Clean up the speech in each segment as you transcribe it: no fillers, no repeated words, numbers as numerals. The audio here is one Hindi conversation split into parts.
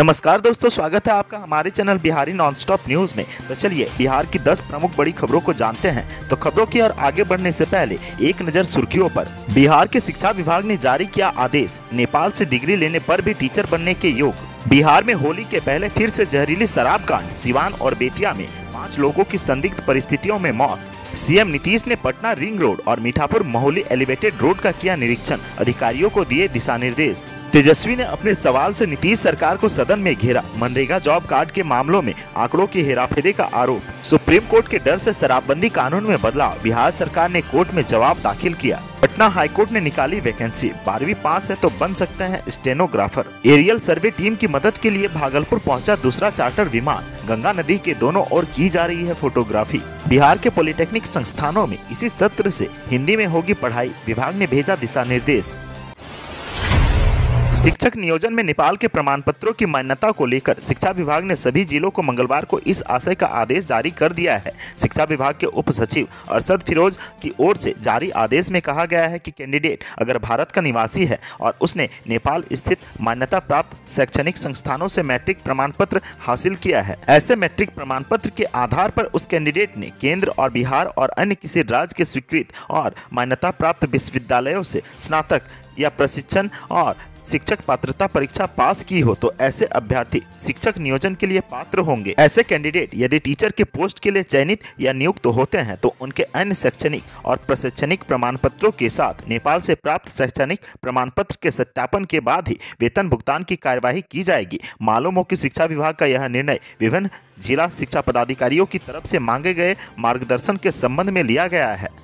नमस्कार दोस्तों, स्वागत है आपका हमारे चैनल बिहारी नॉनस्टॉप न्यूज में। तो चलिए बिहार की 10 प्रमुख बड़ी खबरों को जानते हैं। तो खबरों की ओर आगे बढ़ने से पहले एक नजर सुर्खियों पर। बिहार के शिक्षा विभाग ने जारी किया आदेश, नेपाल से डिग्री लेने पर भी टीचर बनने के योग। बिहार में होली के पहले फिर से जहरीली शराब कांड, सिवान और बेतिया में 5 लोगों की संदिग्ध परिस्थितियों में मौत। सीएम नीतीश ने पटना रिंग रोड और मीठापुर मोहली एलिवेटेड रोड का किया निरीक्षण, अधिकारियों को दिए दिशा निर्देश। तेजस्वी ने अपने सवाल से नीतीश सरकार को सदन में घेरा, मनरेगा जॉब कार्ड के मामलों में आंकड़ों की हेराफेरी का आरोप। सुप्रीम कोर्ट के डर से शराबबंदी कानून में बदलाव, बिहार सरकार ने कोर्ट में जवाब दाखिल किया। पटना हाईकोर्ट ने निकाली वैकेंसी, 12वीं पास है तो बन सकते हैं स्टेनोग्राफर। एरियल सर्वे टीम की मदद के लिए भागलपुर पहुंचा दूसरा चार्टर विमान, गंगा नदी के दोनों ओर की जा रही है फोटोग्राफी। बिहार के पॉलिटेक्निक संस्थानों में इसी सत्र से हिंदी में होगी पढ़ाई, विभाग ने भेजा दिशा निर्देश। शिक्षक नियोजन में नेपाल के प्रमाण पत्रों की मान्यता को लेकर शिक्षा विभाग ने सभी जिलों को मंगलवार को इस आशय का आदेश जारी कर दिया है। शिक्षा विभाग के उप सचिव अरशद फिरोज की ओर से जारी आदेश में कहा गया है कि कैंडिडेट अगर भारत का निवासी है और उसने नेपाल स्थित मान्यता प्राप्त शैक्षणिक संस्थानों से मैट्रिक प्रमाण पत्र हासिल किया है, ऐसे मैट्रिक प्रमाण पत्र के आधार पर उस कैंडिडेट ने केंद्र और बिहार और अन्य किसी राज्य के स्वीकृत और मान्यता प्राप्त विश्वविद्यालयों से स्नातक या प्रशिक्षण और शिक्षक पात्रता परीक्षा पास की हो तो ऐसे अभ्यर्थी शिक्षक नियोजन के लिए पात्र होंगे। ऐसे कैंडिडेट यदि टीचर के पोस्ट के लिए चयनित या नियुक्त होते हैं तो उनके अन्य शैक्षणिक और प्रशैक्षणिक प्रमाण पत्रों के साथ नेपाल से प्राप्त शैक्षणिक प्रमाण पत्र के सत्यापन के बाद ही वेतन भुगतान की कार्यवाही की जाएगी। मालूम हो कि शिक्षा विभाग का यह निर्णय विभिन्न जिला शिक्षा पदाधिकारियों की तरफ से मांगे गए मार्गदर्शन के संबंध में लिया गया है।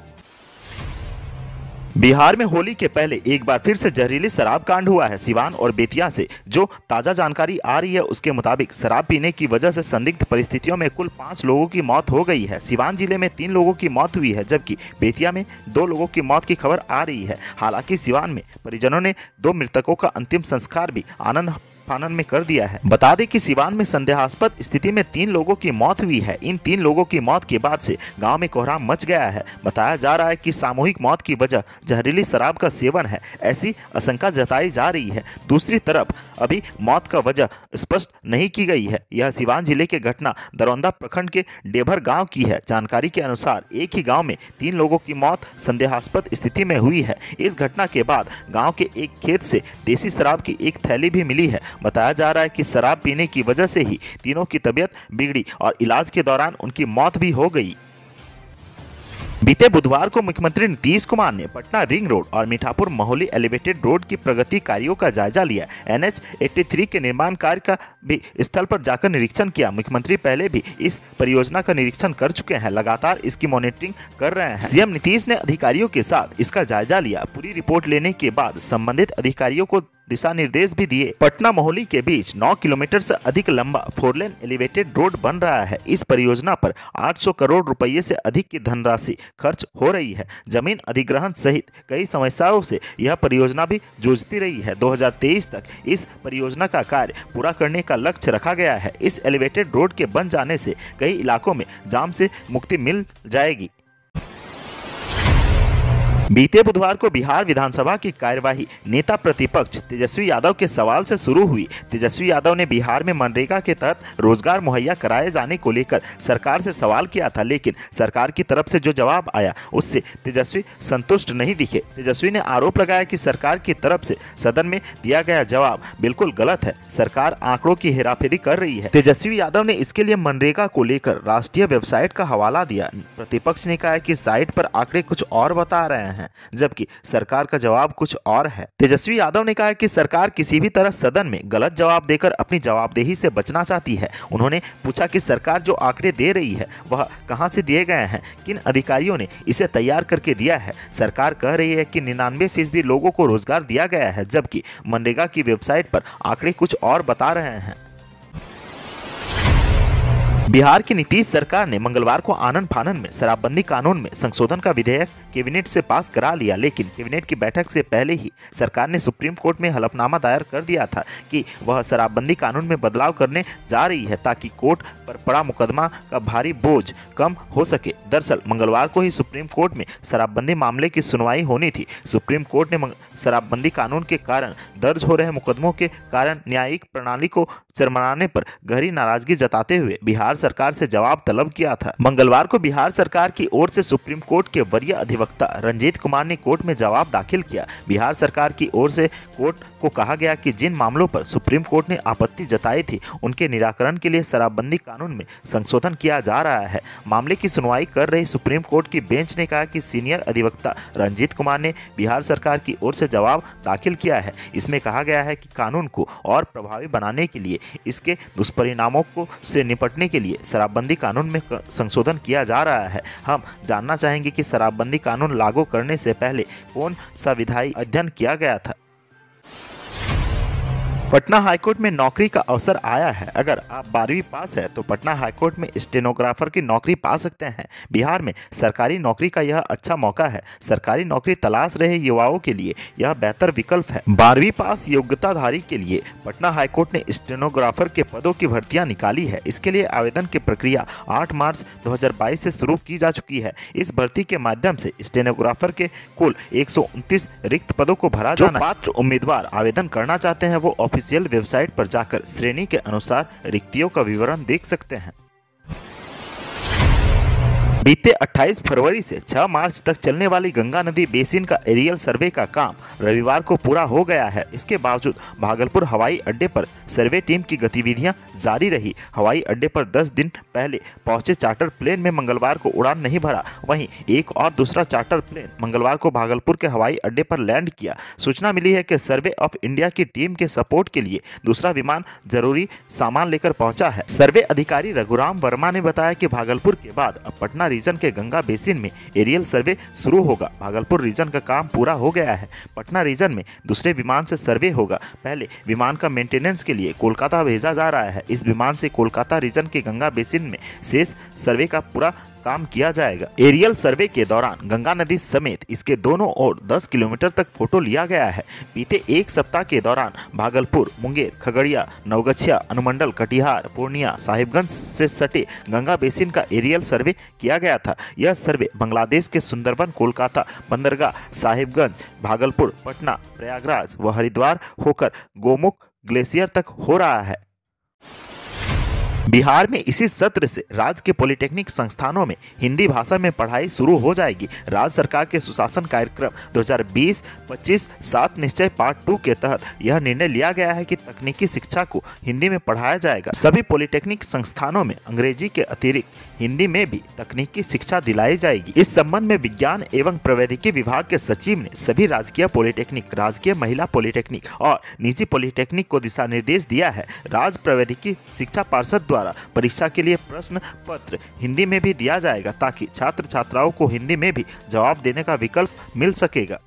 बिहार में होली के पहले एक बार फिर से जहरीली शराब कांड हुआ है। सिवान और बेतिया से जो ताजा जानकारी आ रही है उसके मुताबिक शराब पीने की वजह से संदिग्ध परिस्थितियों में कुल 5 लोगों की मौत हो गई है। सिवान जिले में 3 लोगों की मौत हुई है, जबकि बेतिया में 2 लोगों की मौत की खबर आ रही है। हालांकि सिवान में परिजनों ने 2 मृतकों का अंतिम संस्कार भी आनंद फानन में कर दिया है। बता दें कि सिवान में संदेहास्पद स्थिति में 3 लोगों की मौत हुई है। इन 3 लोगों की मौत के बाद से गांव में कोहराम मच गया है। बताया जा रहा है कि सामूहिक मौत की वजह जहरीली शराब का सेवन है, ऐसी आशंका जताई जा रही है। दूसरी तरफ अभी मौत का वजह स्पष्ट नहीं की गई है। यह सिवान जिले के घटना दरौंदा प्रखंड के डेभर गाँव की है। जानकारी के अनुसार एक ही गाँव में 3 लोगों की मौत संदेहास्पद स्थिति में हुई है। इस घटना के बाद गाँव के एक खेत से देसी शराब की एक थैली भी मिली है। बताया जा रहा है कि शराब पीने की वजह से ही तीनों की तबीयत बिगड़ी और इलाज के दौरान उनकी मौत भी हो गई। बीते बुधवार को मुख्यमंत्री नीतीश कुमार ने पटना रिंग रोड और मीठापुर मोहली एलिवेटेड रोड की प्रगति कार्यों का जायजा लिया। NH 83 के निर्माण कार्य का भी स्थल पर जाकर निरीक्षण किया। मुख्यमंत्री पहले भी इस परियोजना का निरीक्षण कर चुके हैं, लगातार इसकी मॉनिटरिंग कर रहे हैं। सीएम नीतीश ने अधिकारियों के साथ इसका जायजा लिया। पूरी रिपोर्ट लेने के बाद संबंधित अधिकारियों को दिशा निर्देश भी दिए। पटना मोहली के बीच 9 किलोमीटर से अधिक लंबा 4 लेन एलिवेटेड रोड बन रहा है। इस परियोजना पर 800 करोड़ रुपए से अधिक की धनराशि खर्च हो रही है। जमीन अधिग्रहण सहित कई समस्याओं से यह परियोजना भी जूझती रही है। 2023 तक इस परियोजना का कार्य पूरा करने का लक्ष्य रखा गया है। इस एलिवेटेड रोड के बन जाने से कई इलाकों में जाम से मुक्ति मिल जाएगी। बीते बुधवार को बिहार विधानसभा की कार्यवाही नेता प्रतिपक्ष तेजस्वी यादव के सवाल से शुरू हुई। तेजस्वी यादव ने बिहार में मनरेगा के तहत रोजगार मुहैया कराए जाने को लेकर सरकार से सवाल किया था, लेकिन सरकार की तरफ से जो जवाब आया उससे तेजस्वी संतुष्ट नहीं दिखे। तेजस्वी ने आरोप लगाया कि सरकार की तरफ से सदन में दिया गया जवाब बिल्कुल गलत है, सरकार आंकड़ों की हेराफेरी कर रही है। तेजस्वी यादव ने इसके लिए मनरेगा को लेकर राष्ट्रीय वेबसाइट का हवाला दिया। प्रतिपक्ष ने कहा कि साइट पर आंकड़े कुछ और बता रहे हैं, जबकि सरकार का जवाब कुछ और है। तेजस्वी यादव ने कहा कि सरकार किसी भी तरह सदन में गलत जवाब देकर अपनी जवाबदेही से बचना चाहती है। उन्होंने पूछा कि सरकार जो आंकड़े दे रही है वह कहां से दिए गए हैं, किन अधिकारियों ने इसे तैयार करके दिया है। सरकार कह रही है कि 99% लोगों को रोजगार दिया गया है, जबकि मनरेगा की वेबसाइट पर आंकड़े कुछ और बता रहे हैं। बिहार की नीतीश सरकार ने मंगलवार को आनन फानन में शराबबंदी कानून में संशोधन का विधेयक कैबिनेट से पास करा लिया, लेकिन कैबिनेट की बैठक से पहले ही सरकार ने सुप्रीम कोर्ट में हलफनामा दायर कर दिया था कि वह शराबबंदी कानून में बदलाव करने जा रही है ताकि कोर्ट पर पड़ा मुकदमा का भारी बोझ कम हो सके। दरअसल मंगलवार को ही सुप्रीम कोर्ट में शराबबंदी मामले की सुनवाई होनी थी। सुप्रीम कोर्ट ने शराबबंदी कानून के कारण दर्ज हो रहे मुकदमों के कारण न्यायिक प्रणाली को चरमराने पर गहरी नाराजगी जताते हुए बिहार सरकार से जवाब तलब किया था। मंगलवार को बिहार सरकार की ओर से सुप्रीम कोर्ट के वरीय अधिवक्ता रंजीत कुमार ने कोर्ट में जवाब दाखिल किया। बिहार सरकार की ओर से कोर्ट को कहा गया कि जिन मामलों पर सुप्रीम कोर्ट ने आपत्ति जताई थी उनके निराकरण के लिए शराबबंदी कानून में संशोधन किया जा रहा है। मामले की सुनवाई कर रही सुप्रीम कोर्ट की बेंच ने कहा कि सीनियर अधिवक्ता रंजीत कुमार ने बिहार सरकार की ओर से जवाब दाखिल किया है। इसमें कहा गया है कि कानून को और प्रभावी बनाने के लिए इसके दुष्परिणामों को से निपटने के लिए शराबबंदी कानून में संशोधन किया जा रहा है। हम जानना चाहेंगे कि शराबबंदी कानून लागू करने से पहले कौन सा विधायी अध्ययन किया गया था। पटना हाईकोर्ट में नौकरी का अवसर आया है। अगर आप 12वीं पास है तो पटना हाईकोर्ट में स्टेनोग्राफर की नौकरी पा सकते हैं। बिहार में सरकारी नौकरी का यह अच्छा मौका है। सरकारी नौकरी तलाश रहे युवाओं के लिए यह बेहतर विकल्प है। 12वीं पास योग्यताधारी के लिए पटना हाईकोर्ट ने स्टेनोग्राफर के पदों की भर्तियां निकाली है। इसके लिए आवेदन की प्रक्रिया 8 मार्च 2022 से शुरू की जा चुकी है। इस भर्ती के माध्यम से स्टेनोग्राफर के कुल 129 रिक्त पदों को भरा जाना। पात्र उम्मीदवार आवेदन करना चाहते हैं वो ऑफिशियल वेबसाइट पर जाकर श्रेणी के अनुसार रिक्तियों का विवरण देख सकते हैं। बीते 28 फरवरी से 6 मार्च तक चलने वाली गंगा नदी बेसिन का एरियल सर्वे का काम रविवार को पूरा हो गया है। इसके बावजूद भागलपुर हवाई अड्डे पर सर्वे टीम की गतिविधियां जारी रही। हवाई अड्डे पर 10 दिन पहले पहुंचे चार्टर प्लेन में मंगलवार को उड़ान नहीं भरा। वहीं एक और दूसरा चार्टर प्लेन मंगलवार को भागलपुर के हवाई अड्डे पर लैंड किया। सूचना मिली है कि सर्वे ऑफ इंडिया की टीम के सपोर्ट के लिए दूसरा विमान जरूरी सामान लेकर पहुंचा है। सर्वे अधिकारी रघुराम वर्मा ने बताया कि भागलपुर के बाद अब पटना रीजन के गंगा बेसिन में एरियल सर्वे शुरू होगा। भागलपुर रीजन का काम पूरा हो गया है। पटना रीजन में दूसरे विमान से सर्वे होगा। पहले विमान का मेंटेनेंस के लिए कोलकाता भेजा जा रहा है। इस विमान से कोलकाता रीजन के गंगा बेसिन में शेष सर्वे का पूरा काम किया जाएगा। एरियल सर्वे के दौरान गंगा नदी समेत इसके दोनों ओर 10 किलोमीटर तक फोटो लिया गया है। बीते एक सप्ताह के दौरान भागलपुर, मुंगेर, खगड़िया, नवगछिया, अनुमंडल, कटिहार, पूर्णिया, साहिबगंज से सटे गंगा बेसिन का एरियल सर्वे किया गया था। यह सर्वे बांग्लादेश के सुंदरबन, कोलकाता, बंदरगाह, साहिबगंज, भागलपुर, पटना, प्रयागराज व हरिद्वार होकर गोमुख ग्लेशियर तक हो रहा है। बिहार में इसी सत्र से राज्य के पॉलिटेक्निक संस्थानों में हिंदी भाषा में पढ़ाई शुरू हो जाएगी। राज्य सरकार के सुशासन कार्यक्रम 2020-25 7 निश्चय पार्ट 2 के तहत यह निर्णय लिया गया है कि तकनीकी शिक्षा को हिंदी में पढ़ाया जाएगा। सभी पॉलिटेक्निक संस्थानों में अंग्रेजी के अतिरिक्त हिंदी में भी तकनीकी शिक्षा दिलाई जाएगी। इस संबंध में विज्ञान एवं प्रौद्योगिकी विभाग के सचिव ने सभी राजकीय पॉलिटेक्निक, राजकीय महिला पॉलिटेक्निक और निजी पॉलिटेक्निक को दिशा निर्देश दिया है। राज्य प्रौद्योगिकी शिक्षा पार्षद द्वारा परीक्षा के लिए प्रश्न पत्र हिंदी में भी दिया जाएगा ताकि छात्र छात्राओं को हिंदी में भी जवाब देने का विकल्प मिल सकेगा।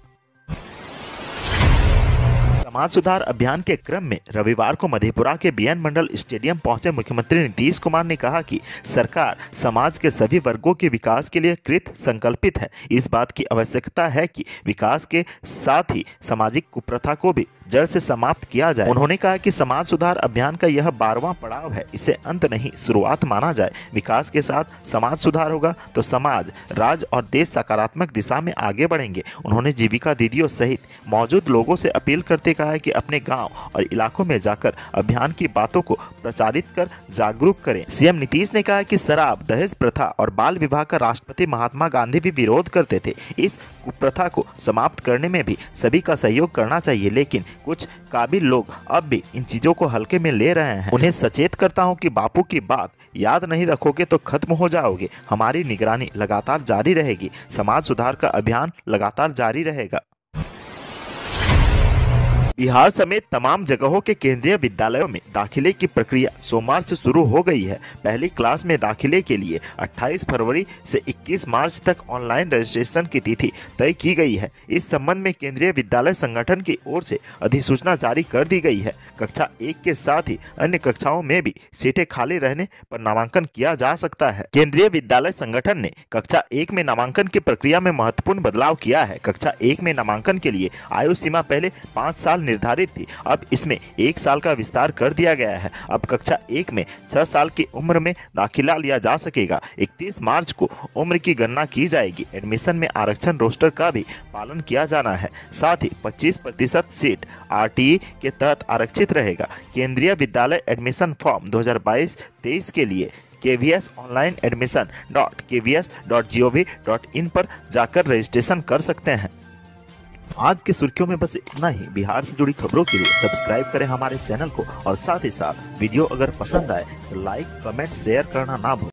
समाज सुधार अभियान के क्रम में रविवार को मधेपुरा के बीएन मंडल स्टेडियम पहुंचे मुख्यमंत्री नीतीश कुमार ने कहा कि सरकार समाज के सभी वर्गों के विकास के लिए कृत संकल्पित है। इस बात की आवश्यकता है कि विकास के साथ ही सामाजिक कुप्रथा को भी जड़ से समाप्त किया जाए। उन्होंने कहा कि समाज सुधार अभियान का यह 12वां पड़ाव है। इसे अंत नहीं, शुरुआत माना जाए। विकास के साथ समाज सुधार होगा तो समाज, राज्य और देश सकारात्मक दिशा में आगे बढ़ेंगे। उन्होंने जीविका दीदियों सहित मौजूद लोगों से अपील करते कहा है कि अपने गांव और इलाकों में जाकर अभियान की बातों को प्रचारित कर जागरूक करें। सीएम नीतीश ने कहा कि शराब, दहेज प्रथा और बाल विवाह का राष्ट्रपति महात्मा गांधी भी विरोध करते थे। इस कुप्रथा को समाप्त करने में भी सभी का सहयोग करना चाहिए, लेकिन कुछ काबिल लोग अब भी इन चीजों को हल्के में ले रहे हैं। उन्हें सचेत करता हूं कि बापू की बात याद नहीं रखोगे तो खत्म हो जाओगे। हमारी निगरानी लगातार जारी रहेगी। समाज सुधार का अभियान लगातार जारी रहेगा। बिहार समेत तमाम जगहों के केंद्रीय विद्यालयों में दाखिले की प्रक्रिया सोमवार से शुरू हो गई है। पहली क्लास में दाखिले के लिए 28 फरवरी से 21 मार्च तक ऑनलाइन रजिस्ट्रेशन की तिथि तय की गई है। इस संबंध में केंद्रीय विद्यालय संगठन की ओर से अधिसूचना जारी कर दी गई है। कक्षा 1 के साथ ही अन्य कक्षाओं में भी सीटें खाली रहने पर नामांकन किया जा सकता है। केंद्रीय विद्यालय संगठन ने कक्षा 1 में नामांकन की प्रक्रिया में महत्वपूर्ण बदलाव किया है। कक्षा 1 में नामांकन के लिए आयु सीमा पहले 5 साल निर्धारित थी, अब इसमें 1 साल का विस्तार कर दिया गया है। अब कक्षा 1 में 6 साल की उम्र में दाखिला लिया जा सकेगा। 31 मार्च को उम्र की गणना की जाएगी। एडमिशन में आरक्षण रोस्टर का भी पालन किया जाना है। साथ ही 25% सीट RTE के तहत आरक्षित रहेगा। केंद्रीय विद्यालय एडमिशन फॉर्म 2022-23 के लिए KVS ऑनलाइन admission.kvs.gov.in पर जाकर रजिस्ट्रेशन कर सकते हैं। आज की सुर्खियों में बस इतना ही। बिहार से जुड़ी खबरों के लिए सब्सक्राइब करें हमारे चैनल को और साथ ही साथ वीडियो अगर पसंद आए तो लाइक, कमेंट, शेयर करना ना भूलें।